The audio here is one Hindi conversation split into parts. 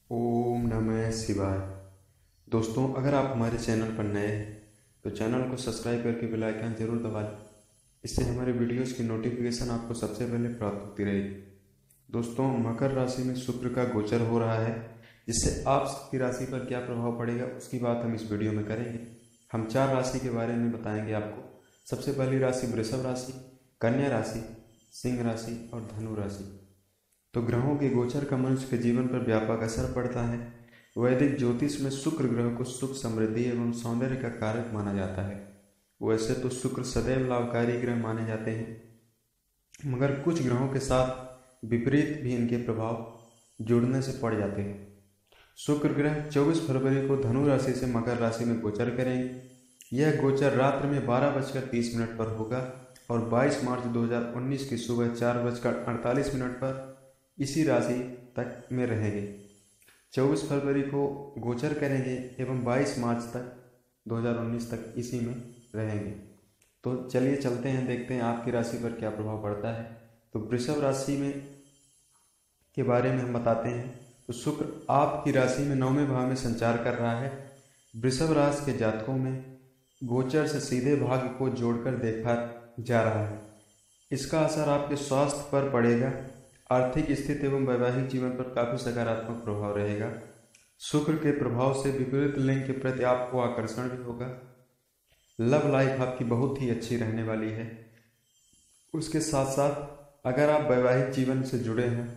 ओम नमः शिवाय। दोस्तों, अगर आप हमारे चैनल पर नए हैं तो चैनल को सब्सक्राइब करके बेल आइकन जरूर दबा लें। इससे हमारे वीडियोस की नोटिफिकेशन आपको सबसे पहले प्राप्त होती रहेगी। दोस्तों, मकर राशि में शुक्र का गोचर हो रहा है, जिससे आपकी राशि पर क्या प्रभाव पड़ेगा उसकी बात हम इस वीडियो में करेंगे। हम 4 राशि के बारे में बताएंगे आपको। सबसे पहली राशि वृषभ राशि, कन्या राशि, सिंह राशि और धनु राशि। तो ग्रहों के गोचर का मनुष्य के जीवन पर व्यापक असर पड़ता है। वैदिक ज्योतिष में शुक्र ग्रह को सुख, समृद्धि एवं सौंदर्य का कारक माना जाता है। वैसे तो शुक्र सदैव लाभकारी ग्रह माने जाते हैं, मगर कुछ ग्रहों के साथ विपरीत भी इनके प्रभाव जुड़ने से पड़ जाते हैं। शुक्र ग्रह 24 फरवरी को धनु राशि से मकर राशि में गोचर करेंगे। यह गोचर रात्रि में 12:30 पर होगा और 22 मार्च 2019 की सुबह 4:48 पर इसी राशि तक में रहेंगे। 24 फरवरी को गोचर करेंगे एवं 22 मार्च तक 2019 तक इसी में रहेंगे। तो चलिए चलते हैं, देखते हैं आपकी राशि पर क्या प्रभाव पड़ता है। तो वृषभ राशि में के बारे में हम बताते हैं। तो शुक्र आपकी राशि में 9वें भाव में संचार कर रहा है। वृषभ राशि के जातकों में गोचर से सीधे भाग्य को जोड़कर देखा जा रहा है। इसका असर आपके स्वास्थ्य पर पड़ेगा। आर्थिक स्थिति एवं वैवाहिक जीवन पर काफी सकारात्मक प्रभाव रहेगा। शुक्र के प्रभाव से विपरीत लिंग के प्रति आपको आकर्षण भी होगा। लव लाइफ आपकी बहुत ही अच्छी रहने वाली है। उसके साथ साथ अगर आप वैवाहिक जीवन से जुड़े हैं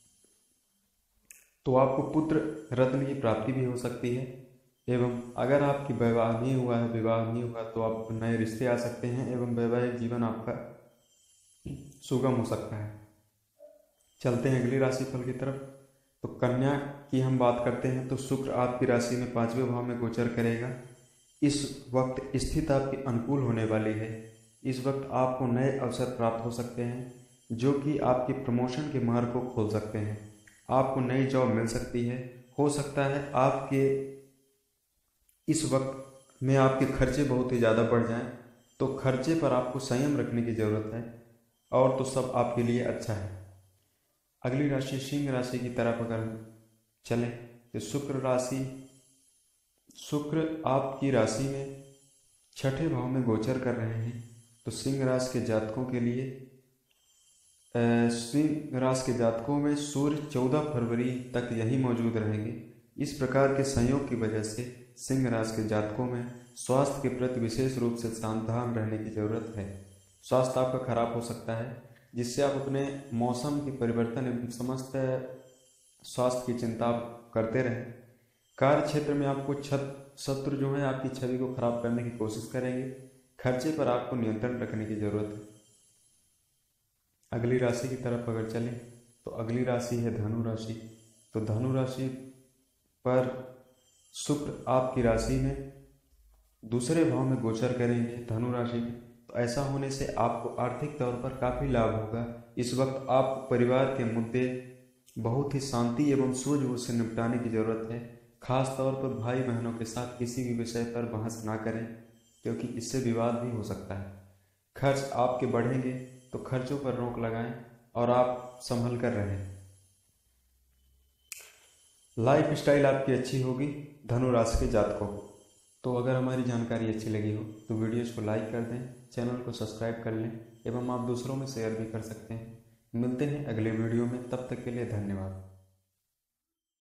तो आपको पुत्र रत्न की प्राप्ति भी हो सकती है। एवं अगर आपकी विवाह नहीं हुआ तो आप नए रिश्ते आ सकते हैं एवं वैवाहिक जीवन आपका सुगम हो सकता है। चलते हैं अगली राशिफल की तरफ। तो कन्या की हम बात करते हैं। तो शुक्र आपकी राशि में 5वें भाव में गोचर करेगा। इस वक्त स्थिति आपकी अनुकूल होने वाली है। इस वक्त आपको नए अवसर प्राप्त हो सकते हैं, जो कि आपके प्रमोशन के मार्ग को खोल सकते हैं। आपको नई जॉब मिल सकती है। हो सकता है आपके इस वक्त में आपके खर्चे बहुत ही ज़्यादा बढ़ जाएं, तो खर्चे पर आपको संयम रखने की ज़रूरत है, और तो सब आपके लिए अच्छा है। अगली राशि सिंह राशि की तरफ अगर चलें तो शुक्र आपकी राशि में 6ठे भाव में गोचर कर रहे हैं। तो सिंह राशि के जातकों के लिए सिंह राशि के जातकों में सूर्य 14 फरवरी तक यही मौजूद रहेंगे। इस प्रकार के संयोग की वजह से सिंह राशि के जातकों में स्वास्थ्य के प्रति विशेष रूप से सावधान रहने की जरूरत है। स्वास्थ्य आपका खराब हो सकता है, जिससे आप अपने मौसम के परिवर्तन एवं समस्त स्वास्थ्य की चिंता करते रहें। कार्य क्षेत्र में आपको शत्रु जो है आपकी छवि को खराब करने की कोशिश करेंगे। खर्चे पर आपको नियंत्रण रखने की जरूरत है। अगली राशि की तरफ अगर चलें तो अगली राशि है धनु राशि। तो धनु राशि पर शुक्र आपकी राशि में दूसरे भाव में गोचर करेंगे धनु राशि में। तो ऐसा होने से आपको आर्थिक तौर पर काफ़ी लाभ होगा। इस वक्त आपको परिवार के मुद्दे बहुत ही शांति एवं सूझबूझ से निपटाने की ज़रूरत है। खास तौर पर भाई बहनों के साथ किसी भी विषय पर बहस ना करें, क्योंकि इससे विवाद भी हो सकता है। खर्च आपके बढ़ेंगे, तो खर्चों पर रोक लगाएं और आप संभल कर रहें। लाइफ स्टाइल आपकी अच्छी होगी धनु राशि के जातकों को। तो अगर हमारी जानकारी अच्छी लगी हो तो वीडियोज़ को लाइक कर दें, चैनल को सब्सक्राइब कर लें एवं आप दूसरों में शेयर भी कर सकते हैं। मिलते हैं अगले वीडियो में, तब तक के लिए धन्यवाद।